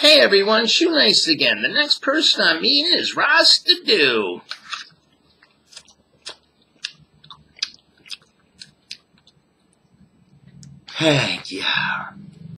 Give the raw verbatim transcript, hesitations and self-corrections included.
Hey everyone, Shoenice again. The next person I'm meeting is Rasta do. Thank you.